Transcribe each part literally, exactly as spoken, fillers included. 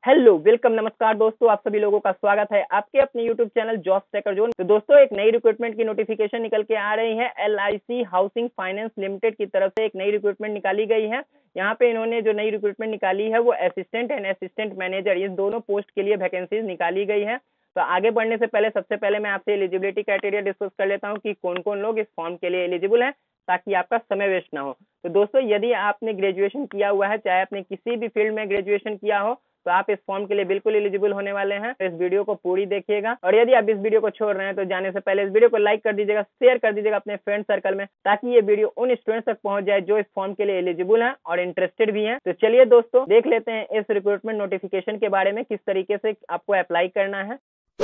Hello welcome नमस्कार दोस्तों, आप सभी लोगों का स्वागत है आपके अपने YouTube channel job tracker zone. तो दोस्तों एक नई रिक्रूटमेंट की नोटिफिकेशन निकल के आ रही है। L I C housing finance limited की तरफ से एक नई रिक्रूटमेंट निकाली गई है। यहाँ पे इन्होंने जो नई रिक्रूटमेंट निकाली है वो असिस्टेंट एंड असिस्टेंट मैनेजर, इस दोनों पोस्ट के लिए वैकेंसीज निकाली गई है। तो आगे बढ़ने से पहले सबसे पहले मैं आपसे एलिजिबिलिटी क्राइटेरिया डिस्कस कर लेता हूँ कि कौन कौन लोग इस फॉर्म के लिए एलिजिबल हैं, ताकि आपका समय वेस्ट ना हो। तो दोस्तों यदि आपने ग्रेजुएशन किया हुआ है, चाहे आपने किसी भी फील्ड में ग्रेजुएशन किया हो, तो आप इस फॉर्म के लिए बिल्कुल एलिजिबल होने वाले हैं। तो इस वीडियो को पूरी देखिएगा, और यदि आप इस वीडियो को छोड़ रहे हैं तो जाने से पहले इस वीडियो को लाइक कर दीजिएगा, शेयर कर दीजिएगा अपने फ्रेंड सर्कल में, ताकि ये वीडियो उन स्टूडेंट्स तक पहुंच जाए जो इस फॉर्म के लिए एलिजिबल हैं और इंटरेस्टेड भी हैं। तो चलिए दोस्तों देख लेते हैं इस रिक्रूटमेंट नोटिफिकेशन के बारे में, किस तरीके से आपको अप्लाई करना है।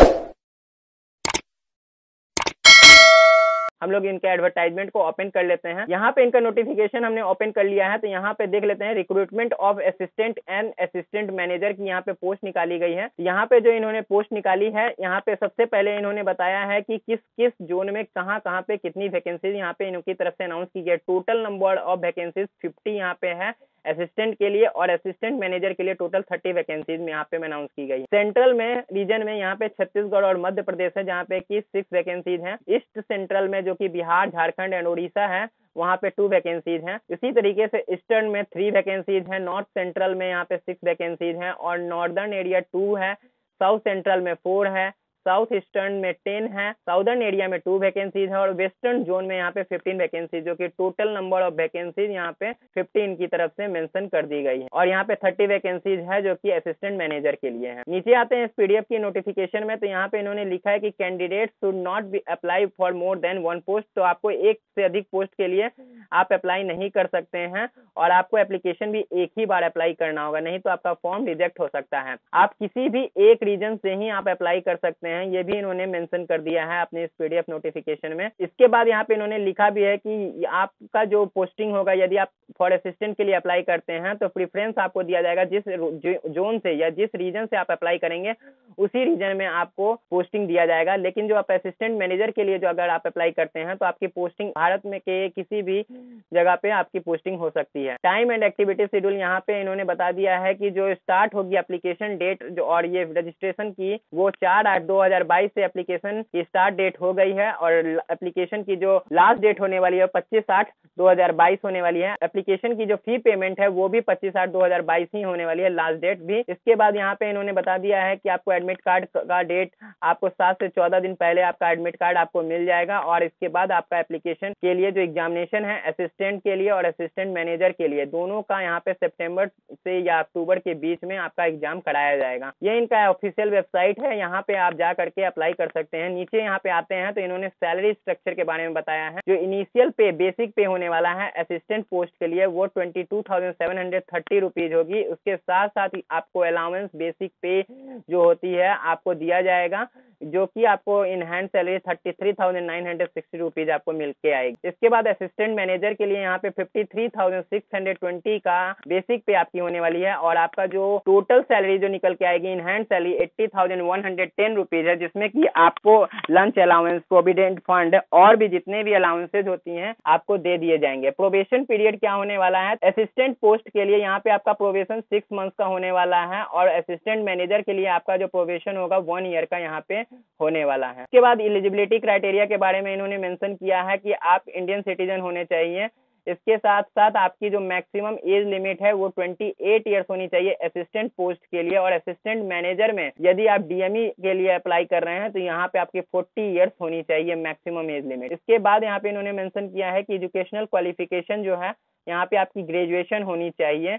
हम लोग इनके एडवर्टाइजमेंट को ओपन कर लेते हैं। यहाँ पे इनका नोटिफिकेशन हमने ओपन कर लिया है। तो यहाँ पे देख लेते हैं recruitment of assistant and assistant manager की यहाँ पे पोस्ट निकाली गई है। यहाँ पे जो इन्होंने पोस्ट निकाली है, यहाँ पे सबसे पहले इन्होंने बताया है कि किस किस जोन में कहाँ कहाँ पे कितनी वैकेंसीज यहाँ पे इनकी तरफ से अनाउंस की गई है। Total number of vacancies fifty यहाँ पे है असिस्टेंट के लिए, और असिस्टेंट मैनेजर के लिए टोटल थर्टी वैकेंसीज में यहाँ पे अनाउंस की गई है। सेंट्रल में रीजन में यहाँ पे छत्तीसगढ़ और मध्य प्रदेश है, जहाँ पे की सिक्स वैकेंसीज हैं। ईस्ट सेंट्रल में जो कि बिहार, झारखंड एंड उड़ीसा है, वहाँ पे टू वैकेंसीज हैं। इसी तरीके से ईस्टर्न में थ्री वैकेंसीज हैं। नॉर्थ सेंट्रल में यहाँ पे सिक्स वैकेंसीज हैं, और नॉर्दर्न एरिया टू है। साउथ सेंट्रल में फोर है। साउथ ईस्टर्न में टेन है। साउदर्न एरिया में टू वैकेंसीज है, और वेस्टर्न जोन में यहाँ पे फिफ्टीन वैकेंसीज, जो कि टोटल नंबर ऑफ वैकेंसीज यहाँ पे फिफ्टीन की तरफ से मेंशन कर दी गई है। और यहाँ पे थर्टी वैकेंसीज है जो कि असिस्टेंट मैनेजर के लिए है। नीचे आते हैं इस पीडीएफ की नोटिफिकेशन में। तो यहाँ पे इन्होंने लिखा है कि candidate should not be apply for more than one post. तो आपको एक से अधिक पोस्ट के लिए आप अप्लाई नहीं कर सकते हैं, और आपको एप्लीकेशन भी एक ही बार अप्लाई करना होगा, नहीं तो आपका फॉर्म रिजेक्ट हो सकता है। आप किसी भी एक रीजन से ही आप अप्लाई कर सकते हैं, ये भी इन्होंने मेंशन कर दिया है अपने इस पीडीएफ नोटिफिकेशन में। इसके बाद यहाँ पे इन्होंने लिखा भी है कि आपका जो पोस्टिंग होगा, यदि आप फॉर असिस्टेंट के लिए अप्लाई करते हैं तो प्रेफरेंस आपको दिया जाएगा जिस जोन से या जिस रीजन से आप अप्लाई करेंगे, उसी रीजन में आपको पोस्टिंग दिया जाएगा। लेकिन जो आप असिस्टेंट मैनेजर के लिए जो अगर आप अप्लाई करते हैं, तो आपकी पोस्टिंग भारत में के किसी भी जगह पे आपकी पोस्टिंग हो सकती है। टाइम एंड एक्टिविटी शेड्यूल यहाँ पे इन्होंने बता दिया है कि जो स्टार्ट होगी एप्लीकेशन डेट जो और ये रजिस्ट्रेशन की, वो चार आठ दो हजार बाईस से एप्लीकेशन की स्टार्ट डेट हो गई है, और एप्लीकेशन की जो लास्ट डेट होने वाली है पच्चीस आठ दो हजार बाईस होने वाली है। एप्लीकेशन की जो फी पेमेंट है वो भी पच्चीस आठ दो हजार बाईस ही होने वाली है, लास्ट डेट भी। इसके बाद यहाँ पे इन्होंने बता दिया है कि आपको एडमिट कार्ड का डेट आपको सात से चौदह दिन पहले आपका एडमिट कार्ड आपको मिल जाएगा, और इसके बाद आपका एप्लीकेशन के लिए जो एग्जामिनेशन है असिस्टेंट के लिए और असिस्टेंट मैनेजर के लिए, दोनों का यहाँ पे सितंबर से या अक्टूबर के बीच में आपका एग्जाम कराया जाएगा। ये इनका ऑफिशियल वेबसाइट है, यहाँ पे आप जा करके अप्लाई कर सकते हैं। नीचे यहाँ पे आते हैं तो इन्होंने सैलरी स्ट्रक्चर के बारे में बताया है। जो इनिशियल पे बेसिक पे होने वाला है असिस्टेंट पोस्ट के लिए, वो twenty two thousand seven hundred thirty rupees होगी। उसके साथ साथ ही आपको अलाउंस बेसिक पे जो होती है आपको दिया जाएगा, जो कि आपको in hand salary thirty three thousand nine hundred sixty rupees आपको मिल के आएगी। इसके बाद असिस्टेंट मैनेजर के लिए यहाँ पे fifty three thousand six hundred twenty का बेसिक पे आपकी होने वाली है, और आपका जो टोटल सैलरी जो निकल के आएगी in hand salary eighty thousand one hundred ten rupees है, जिसमें कि आपको लंच अलाउंस, प्रोविडेंट फंड और भी जितने भी अलाउंसेज होती हैं आपको दे दिए जाएंगे। प्रोबेशन पीरियड क्या होने वाला है असिस्टेंट पोस्ट के लिए, यहाँ पे आपका प्रोबेशन सिक्स मंथ का होने वाला है, और असिस्टेंट मैनेजर के लिए आपका जो प्रोबेशन होगा वन ईयर का यहाँ पे होने वाला है। इसके बाद एलिजिबिलिटी क्राइटेरिया के बारे में इन्होंने मेंशन किया है कि आप इंडियन सिटीजन होने चाहिए। इसके साथ साथ आपकी जो मैक्सिमम एज लिमिट है वो अट्ठाईस इयर्स होनी चाहिए असिस्टेंट पोस्ट के लिए, और असिस्टेंट मैनेजर में यदि आप डीएमई के लिए अप्लाई कर रहे हैं तो यहाँ पे आपकी चालीस इयर्स होनी चाहिए मैक्सिमम एज लिमिट। इसके बाद यहाँ पे इन्होंने मेंशन किया है कि एजुकेशनल क्वालिफिकेशन जो है यहाँ पे आपकी ग्रेजुएशन होनी चाहिए,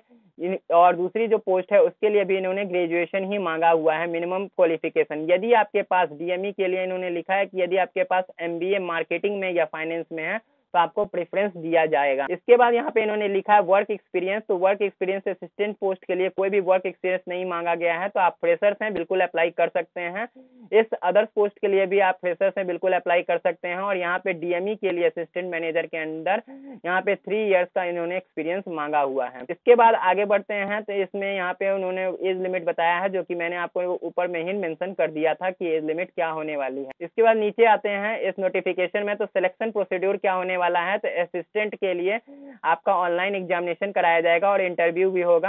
और दूसरी जो पोस्ट है उसके लिए भी इन्होंने ग्रेजुएशन ही मांगा हुआ है मिनिमम क्वालिफिकेशन। यदि आपके पास डीएमई के लिए इन्होंने लिखा है कि यदि आपके पास एमबीए मार्केटिंग में या फाइनेंस में है तो आपको प्रेफरेंस दिया जाएगा। इसके बाद यहाँ पे इन्होंने लिखा है वर्क एक्सपीरियंस। तो वर्क एक्सपीरियंस असिस्टेंट पोस्ट के लिए कोई भी वर्क एक्सपीरियंस नहीं मांगा गया है, तो आप फ्रेशर्स हैं बिल्कुल अप्लाई कर सकते हैं। इस अदर्स पोस्ट के लिए भी आप फ्रेशर्स हैं बिल्कुल अप्लाई कर सकते हैं, और यहाँ पे डीएमई के लिए असिस्टेंट मैनेजर के अंदर यहाँ पे थ्री इयर्स का इन्होंने एक्सपीरियंस मांगा हुआ है। इसके बाद आगे बढ़ते हैं तो इसमें यहाँ पे उन्होंने एज लिमिट बताया है, जो कि मैंने आपको ऊपर में ही मेंशन कर दिया था कि एज लिमिट क्या होने वाली है। इसके बाद नीचे आते हैं इस नोटिफिकेशन में, तो सिलेक्शन प्रोसीड्यूर क्या होने वाला है। तो असिस्टेंट के लिए आपका ऑनलाइन एग्जामिनेशन कराया जाएगा और इंटरव्यू भी होगा।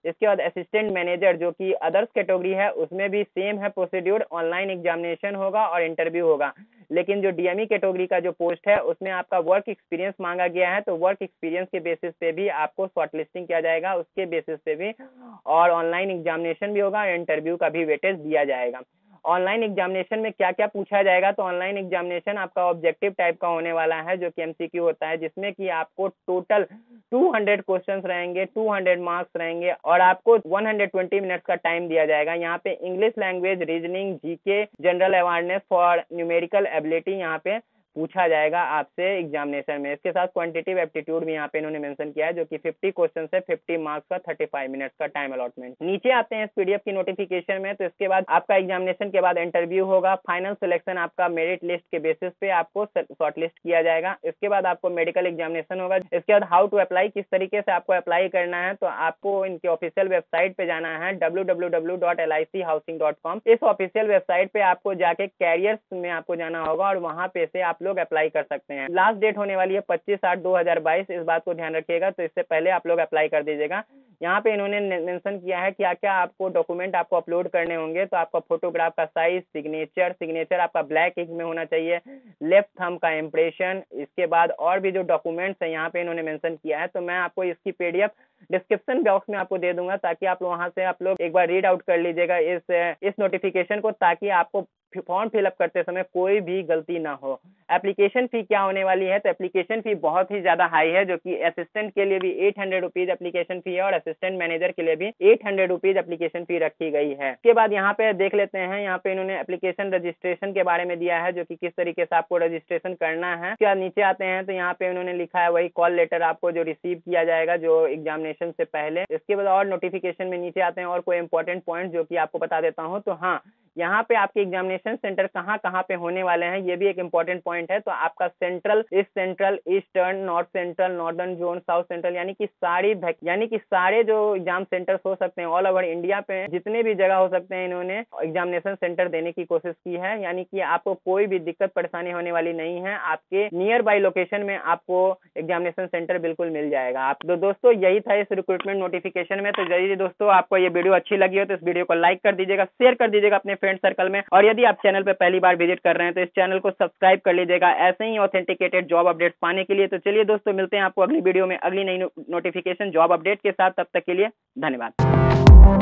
इसके बाद असिस्टेंट मैनेजर जो कि अदर्स कैटेगरी है, उसमें भी सेम है प्रोसीड्यूर, ऑनलाइन एग्जामिनेशन होगा और इंटरव्यू होगा। लेकिन जो डीएमई कैटेगरी का जो पोस्ट है उसमें आपका वर्क एक्सपीरियंस मांगा गया है, तो वर्क एक्सपीरियंस के बेसिस पे भी आपको शॉर्टलिस्टिंग किया जाएगा, उसके बेसिस पे भी, और ऑनलाइन एग्जामिनेशन भी होगा, इंटरव्यू का भी वेटेज दिया जाएगा। ऑनलाइन एग्जामिनेशन में क्या क्या पूछा जाएगा, तो ऑनलाइन एग्जामिनेशन आपका ऑब्जेक्टिव टाइप का होने वाला है, जो कि एमसीक्यू होता है, जिसमें कि आपको टोटल दो सौ क्वेश्चंस रहेंगे, दो सौ मार्क्स रहेंगे और आपको एक सौ बीस मिनट्स का टाइम दिया जाएगा। यहाँ पे English language, reasoning, GK, general awareness for numerical ability यहाँ पे पूछा जाएगा आपसे एग्जामिनेशन में। इसके साथ क्वांटिटेटिव एप्टीट्यूड भी यहाँ पे इन्होंने मेंशन किया है, जो कि पचास क्वेश्चन है, पचास मार्क्स का पैंतीस मिनट्स का टाइम अलॉटमेंट। नीचे आते हैं इस पीडीएफ की नोटिफिकेशन में, तो इसके बाद आपका एग्जामिनेशन के बाद इंटरव्यू होगा, फाइनल सिलेक्शन आपका मेरिट लिस्ट के बेसिस पे आपको शॉर्टलिस्ट किया जाएगा। इसके बाद आपको मेडिकल एग्जामिनेशन होगा। इसके बाद हाउ टू अप्लाई, किस तरीके से आपको अप्लाई करना है, तो आपको इनके ऑफिशियल वेबसाइट पे जाना है W W W dot L I C housing dot com. इस ऑफिशियल वेबसाइट पे आपको जाके कैरियर्स में आपको जाना होगा और वहां पे से आप लोग अप्लाई कर सकते हैं। लास्ट डेट होने वाली है पच्चीस आठ दो हजार बाईस, इस बात को ध्यान रखिएगा, तो इससे पहले आप लोग अप्लाई कर दीजिएगा। यहाँ पे इन्होंने मेंशन किया है क्या क्या आपको डॉक्यूमेंट आपको अपलोड करने होंगे, तो आपका फोटोग्राफ का साइज, सिग्नेचर सिग्नेचर आपका ब्लैक इंक में होना चाहिए, लेफ्ट थंब का इम्प्रेशन, इसके बाद और भी जो डॉक्यूमेंट्स है यहाँ पे इन्होंने मेंशन किया है, तो मैं आपको इसकी पीडीएफ डिस्क्रिप्शन बॉक्स में आपको दे दूंगा, ताकि आप वहां से आप लोग एक बार रीड आउट कर लीजिएगा इस इस नोटिफिकेशन को, ताकि आपको फॉर्म फिलअप करते समय कोई भी गलती ना हो। एप्लीकेशन फी क्या होने वाली है, तो एप्लीकेशन फी बहुत ही ज्यादा हाई है, जो कि असिस्टेंट के लिए भी eight hundred rupees application fee है और असिस्टेंट मैनेजर के लिए भी eight hundred rupees application fee रखी गई है। इसके बाद यहाँ पे देख लेते हैं, यहाँ पे इन्होंने एप्लीकेशन रजिस्ट्रेशन के बारे में दिया है, जो कि किस तरीके से आपको रजिस्ट्रेशन करना है। क्या नीचे आते हैं तो यहाँ पे उन्होंने लिखा है वही कॉल लेटर आपको जो रिसीव किया जाएगा जो एग्जामिनेशन से पहले। इसके बाद और नोटिफिकेशन में नीचे आते हैं और कोई इंपॉर्टेंट पॉइंट जो कि आपको बता देता हूँ, तो हाँ यहाँ पे आपके एग्जामिनेशन सेंटर कहाँ कहाँ पे होने वाले हैं, ये भी एक इंपॉर्टेंट पॉइंट है। तो आपका central, east central, eastern, north central, northern zone, south central, यानी कि सारी यानी कि सारे जो एग्जाम सेंटर्स हो सकते हैं ऑल ओवर इंडिया पे, जितने भी जगह हो सकते हैं इन्होंने एग्जामिनेशन सेंटर देने की कोशिश की है, यानी कि आपको कोई भी दिक्कत परेशानी होने वाली नहीं है। आपके नियर बाई लोकेशन में आपको एग्जामिनेशन सेंटर बिल्कुल मिल जाएगा। आप तो दोस्तों यही था इस रिक्रूटमेंट नोटिफिकेशन में। तो जल्दी दोस्तों आपको ये वीडियो अच्छी लगी हो तो इस वीडियो को लाइक कर दीजिएगा, शेयर कर दीजिएगा अपने फ्रेंड सर्कल में, और यदि आप चैनल पे पहली बार विजिट कर रहे हैं तो इस चैनल को सब्सक्राइब कर लीजिएगा ऐसे ही ऑथेंटिकेटेड जॉब अपडेट्स पाने के लिए। तो चलिए दोस्तों मिलते हैं आपको अगली वीडियो में अगली नई नोटिफिकेशन जॉब अपडेट के साथ, तब तक के लिए धन्यवाद।